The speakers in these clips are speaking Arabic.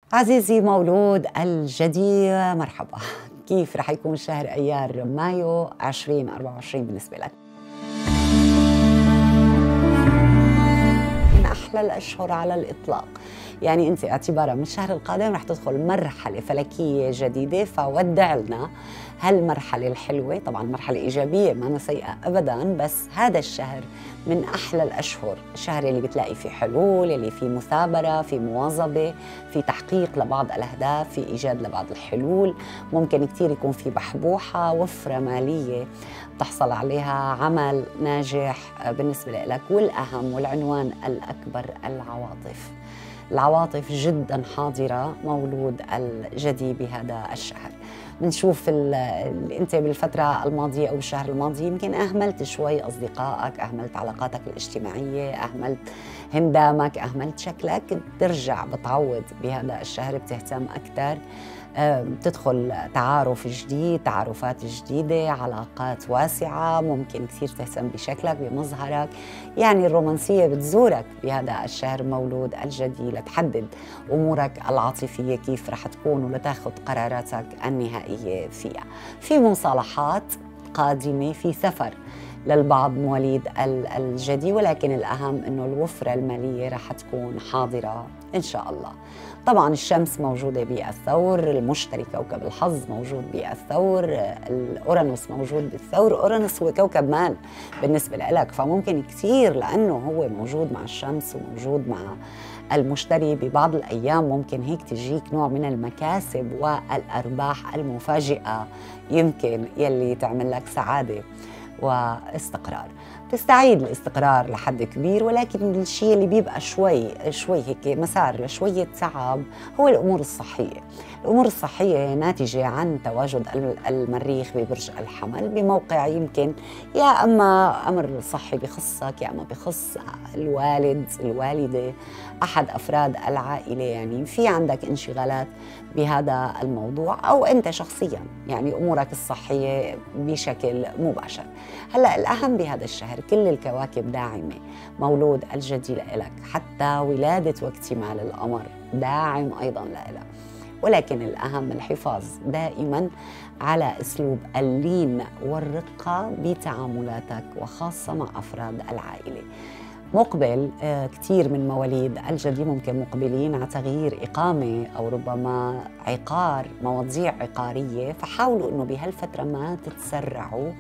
عزيزي مولود الجدي، مرحبا. كيف رح يكون شهر أيار مايو 2024 بالنسبة لك؟ من أحلى الأشهر على الإطلاق، يعني أنت اعتبارا من الشهر القادم رح تدخل مرحلة فلكية جديدة، فودع لنا هالمرحلة الحلوة. طبعا مرحلة إيجابية ما سيئة أبدا، بس هذا الشهر من أحلى الأشهر، الشهر اللي بتلاقي فيه حلول، اللي فيه مثابرة، فيه مواظبة، في تحقيق لبعض الأهداف، في إيجاد لبعض الحلول. ممكن كتير يكون في بحبوحة، وفرة مالية تحصل عليها، عمل ناجح بالنسبة لك. والأهم والعنوان الأكبر العواطف. العواطف جدا حاضرة مولود الجدي بهذا الشهر. بنشوف انت بالفترة الماضية او بالشهر الماضي يمكن اهملت شوي اصدقائك، اهملت علاقاتك الاجتماعية، اهملت هندامك، اهملت شكلك. بترجع بتعوض بهذا الشهر، بتهتم اكثر، بتدخل تعارف جديد، تعارفات جديدة، علاقات واسعة. ممكن كثير تهتم بشكلك، بمظهرك، يعني الرومانسية بتزورك بهذا الشهر مولود الجدي لتحدد أمورك العاطفية كيف رح تكون ولتاخذ قراراتك النهائية فيها. في مصالحات قادمة، في سفر للبعض مواليد الجدي، ولكن الأهم أنه الوفرة المالية رح تكون حاضرة إن شاء الله. طبعا الشمس موجودة بالثور، المشتري كوكب الحظ موجود بالثور، الأورانوس موجود بالثور. أورانوس هو كوكب مال بالنسبة لك، فممكن كثير لأنه هو موجود مع الشمس وموجود مع المشتري ببعض الأيام ممكن هيك تجيك نوع من المكاسب والأرباح المفاجئة، يمكن يلي تعمل لك سعادة واستقرار. تستعيد الاستقرار لحد كبير، ولكن الشيء اللي بيبقى شوي هيك مسار لشوية تعب هو الأمور الصحية. الأمور الصحية ناتجة عن تواجد المريخ ببرج الحمل بموقع يمكن يا أما أمر صحي بخصك، يا أما بخص الوالد، الوالدة، أحد أفراد العائلة. يعني في عندك انشغالات بهذا الموضوع، أو أنت شخصيا يعني أمورك الصحية بشكل مباشر. هلأ الأهم بهذا الشهر كل الكواكب داعمة مولود الجدي لإلك، حتى ولادة واكتمال القمر داعم أيضا لإلك. ولكن الأهم الحفاظ دائما على أسلوب اللين والرقة بتعاملاتك، وخاصة مع أفراد العائلة. مقبل كثير من مواليد الجدي ممكن مقبلين على تغيير إقامة أو ربما عقار، مواضيع عقارية، فحاولوا أنه بهالفترة ما تتسرعوا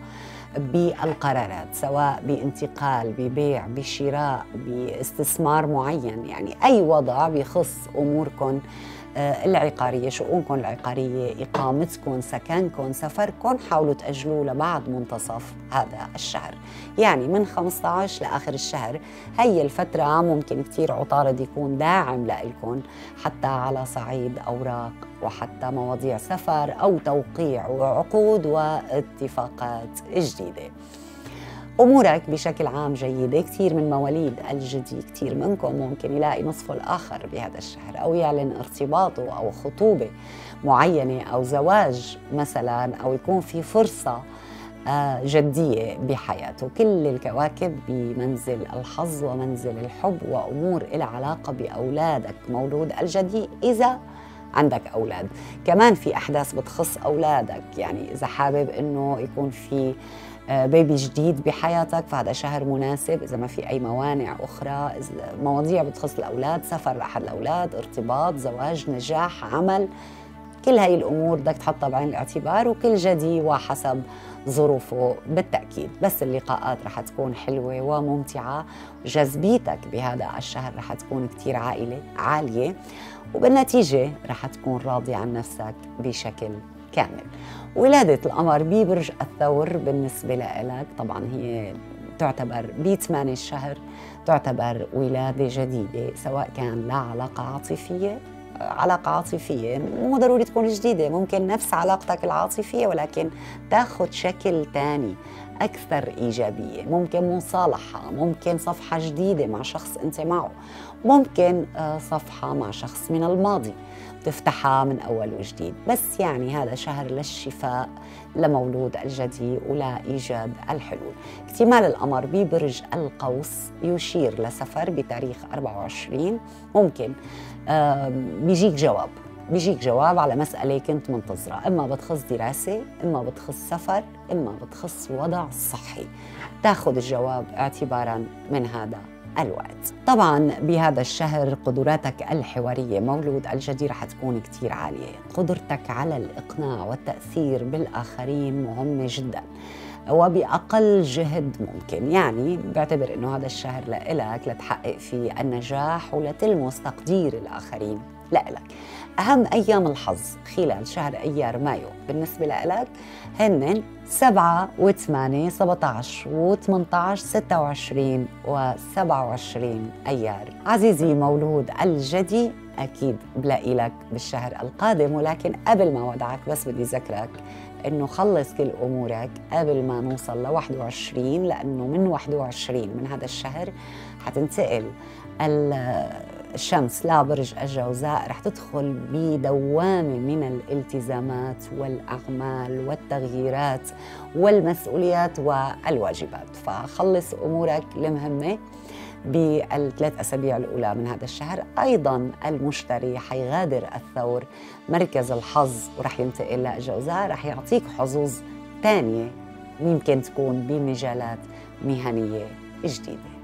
بالقرارات، سواء بانتقال، ببيع، بشراء، باستثمار معين. يعني أي وضع بيخص أموركم العقارية، شؤونكم العقارية، إقامتكم، سكنكم، سفركم، حاولوا تأجلوا لبعد منتصف هذا الشهر. يعني من 15 لآخر الشهر هي الفترة ممكن كتير عطارد يكون داعم لإلكم، حتى على صعيد أوراق وحتى مواضيع سفر أو توقيع عقود واتفاقات جديدة. أمورك بشكل عام جيدة. كثير من مواليد الجدي، كثير منكم ممكن يلاقي نصفه الآخر بهذا الشهر، أو يعلن ارتباطه أو خطوبة معينة أو زواج مثلا، أو يكون في فرصة جدية بحياته. كل الكواكب بمنزل الحظ ومنزل الحب، وأمور إلها علاقة بأولادك مولود الجدي إذا عندك أولاد. كمان في أحداث بتخص أولادك، يعني إذا حابب إنه يكون في بيبي جديد بحياتك فهذا شهر مناسب. إذا ما في أي موانع أخرى، مواضيع بتخص الأولاد، سفر لأحد الأولاد، ارتباط، زواج، نجاح، عمل، كل هاي الأمور بدك تحطها بعين الاعتبار، وكل جدي وحسب ظروفه بالتأكيد. بس اللقاءات رح تكون حلوة وممتعة، جذبيتك بهذا الشهر رح تكون كتير عالية، وبالنتيجة رح تكون راضي عن نفسك بشكل كامل. ولادة القمر ببرج الثور بالنسبة لك طبعا هي تعتبر ب8 الشهر، تعتبر ولادة جديدة، سواء كان لها علاقة عاطفية مو ضروري تكون جديدة، ممكن نفس علاقتك العاطفية ولكن تاخد شكل تاني أكثر إيجابية. ممكن مصالحة، ممكن صفحة جديدة مع شخص أنت معه، ممكن صفحة مع شخص من الماضي تفتحها من أول وجديد. بس يعني هذا شهر للشفاء لمولود الجدي ولا إيجاد الحلول. اكتمال القمر ببرج القوس يشير لسفر بتاريخ 24، ممكن بيجيك جواب بيجيك جواب على مسألة كنت منتظرة، إما بتخص دراسة، إما بتخص سفر، إما بتخص وضع صحي. تاخذ الجواب اعتباراً من هذا الوقت. طبعاً بهذا الشهر قدراتك الحوارية مولود الجدي رح تكون كتير عالية. قدرتك على الإقناع والتأثير بالآخرين مهمة جداً وبأقل جهد ممكن. يعني بعتبر إنه هذا الشهر لإلك لتحقق فيه النجاح ولتلمس تقدير الآخرين لإلك. أهم أيام الحظ خلال شهر أيار مايو بالنسبة لإلك هن 7 و8 17 و18 26 و27 أيار. عزيزي مولود الجدي، أكيد بلاقي لك بالشهر القادم، ولكن قبل ما ودعك بس بدي ذكرك إنه خلص كل أمورك قبل ما نوصل ل 21، لأنه من 21 من هذا الشهر حتنتقل الشمس لبرج الجوزاء، رح تدخل بدوامة من الالتزامات والأعمال والتغييرات والمسؤوليات والواجبات. فخلص أمورك المهمة بالثلاث أسابيع الأولى من هذا الشهر. أيضاً المشتري حيغادر الثور مركز الحظ ورح ينتقل للجوزاء، رح يعطيك حظوظ تانية يمكن تكون بمجالات مهنية جديدة.